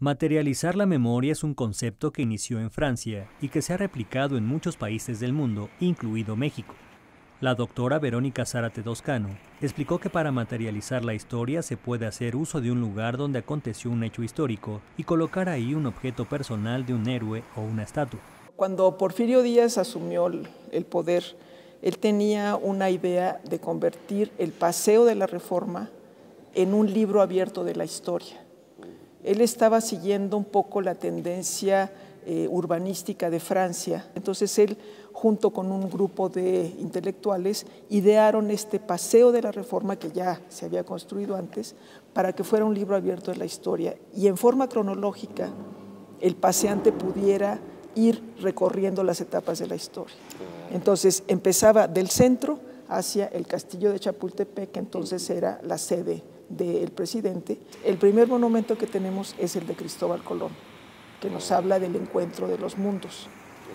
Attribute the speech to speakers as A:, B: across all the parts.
A: Materializar la memoria es un concepto que inició en Francia y que se ha replicado en muchos países del mundo, incluido México. La doctora Verónica Zárate Toscano explicó que para materializar la historia se puede hacer uso de un lugar donde aconteció un hecho histórico y colocar ahí un objeto personal de un héroe o una estatua.
B: Cuando Porfirio Díaz asumió el poder, él tenía una idea de convertir el Paseo de la Reforma en un libro abierto de la historia. Él estaba siguiendo un poco la tendencia urbanística de Francia. Entonces él, junto con un grupo de intelectuales, idearon este Paseo de la Reforma que ya se había construido antes para que fuera un libro abierto de la historia y en forma cronológica el paseante pudiera ir recorriendo las etapas de la historia. Entonces empezaba del centro hacia el castillo de Chapultepec, que entonces era la sede del presidente. El primer monumento que tenemos es el de Cristóbal Colón, que nos habla del encuentro de los mundos.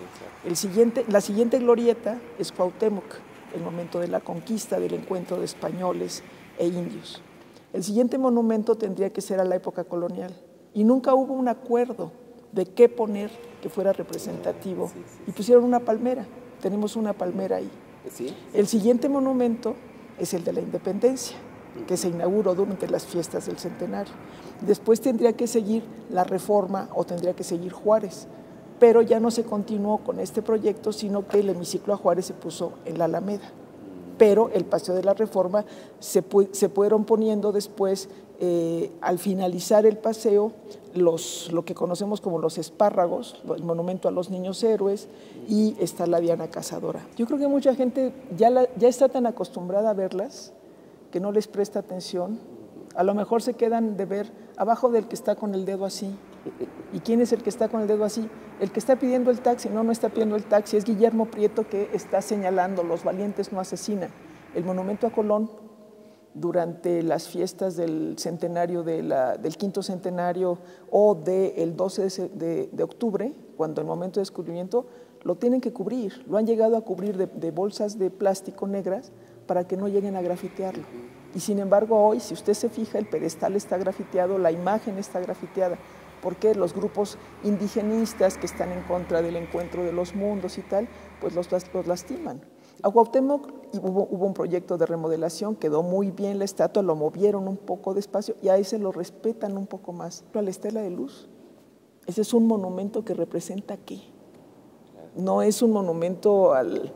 B: La siguiente glorieta es Cuauhtémoc, el momento de la conquista, del encuentro de españoles e indios. El siguiente monumento tendría que ser a la época colonial y nunca hubo un acuerdo de qué poner que fuera representativo y pusieron una palmera, tenemos una palmera ahí. El siguiente monumento es el de la Independencia, que se inauguró durante las fiestas del centenario. Después tendría que seguir la Reforma o tendría que seguir Juárez, pero ya no se continuó con este proyecto, sino que el hemiciclo a Juárez se puso en la Alameda. Pero el Paseo de la Reforma se fueron poniendo después, al finalizar el paseo, lo que conocemos como los espárragos, el monumento a los niños héroes, y está la Diana Cazadora. Yo creo que mucha gente ya está tan acostumbrada a verlas que no les presta atención. A lo mejor se quedan de ver abajo del que está con el dedo así. ¿Y quién es el que está con el dedo así? El que está pidiendo el taxi. No está pidiendo el taxi, es Guillermo Prieto, que está señalando: los valientes no asesinan. El monumento a Colón, durante las fiestas del centenario, del quinto centenario o del 12 de octubre, cuando el momento de descubrimiento, lo tienen que cubrir. Lo han llegado a cubrir de bolsas de plástico negras para que no lleguen a grafitearlo. Y sin embargo hoy, si usted se fija, el pedestal está grafiteado, la imagen está grafiteada, porque los grupos indigenistas que están en contra del encuentro de los mundos y tal, pues los lastiman. A Cuauhtémoc hubo un proyecto de remodelación, quedó muy bien la estatua, lo movieron un poco despacio y a ese lo respetan un poco más. A la Estela de Luz, ese es un monumento que representa ¿qué? No es un monumento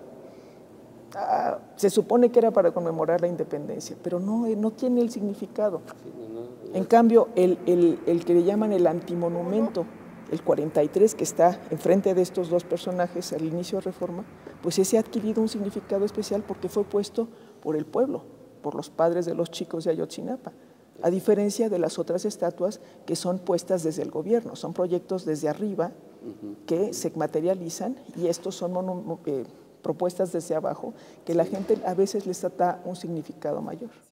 B: se supone que era para conmemorar la independencia, pero no tiene el significado. En cambio, el que le llaman el antimonumento, el 43, que está enfrente de estos dos personajes al inicio de Reforma, pues ese ha adquirido un significado especial porque fue puesto por el pueblo, por los padres de los chicos de Ayotzinapa, a diferencia de las otras estatuas que son puestas desde el gobierno, son proyectos desde arriba que se materializan, y estos son propuestas desde abajo que la gente a veces les da un significado mayor.